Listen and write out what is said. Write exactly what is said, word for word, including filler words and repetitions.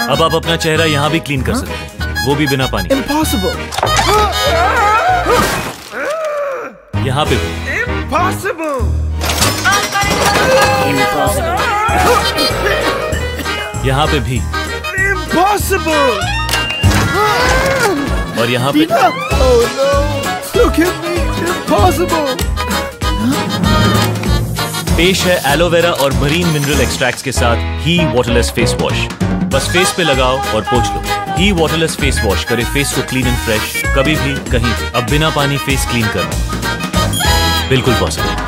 अब आप अपना चेहरा यहाँ भी क्लीन कर सकते हैं, वो भी बिना पानी। Impossible. यहाँ पे भी। Impossible. यहाँ पे भी। Impossible. और यहाँ पे। Oh no! Look at me. Impossible. पेश है एलोवेरा और मरीन मिनरल एक्सट्रैक्ट्स के साथ ही वाटरलेस फेस वॉश। बस फेस पे लगाओ और पोंछ लो। ही वाटरलेस फेस वॉश करे फेस को क्लीन एंड फ्रेश, कभी भी कहीं भी। अब बिना पानी फेस क्लीन करना बिल्कुल पॉसिबल।